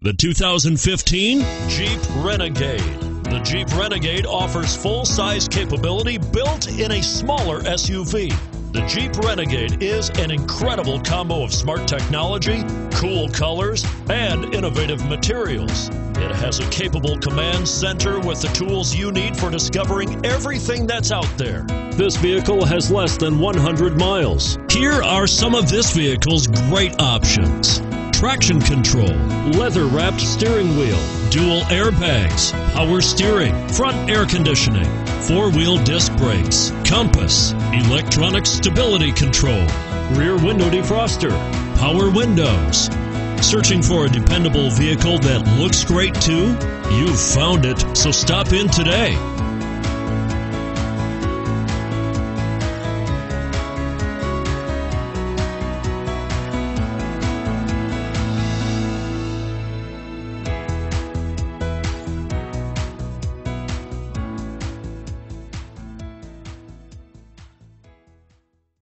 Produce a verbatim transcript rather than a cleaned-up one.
The two thousand fifteen Jeep Renegade. The Jeep Renegade offers full-size capability built in a smaller S U V. The Jeep Renegade is an incredible combo of smart technology, cool colors, and innovative materials. It has a capable command center with the tools you need for discovering everything that's out there. This vehicle has less than one hundred miles. Here are some of this vehicle's great options: traction control, leather-wrapped steering wheel, dual airbags, power steering, front air conditioning, four-wheel disc brakes, compass, electronic stability control, rear window defroster, power windows. Searching for a dependable vehicle that looks great too? You've found it, so stop in today.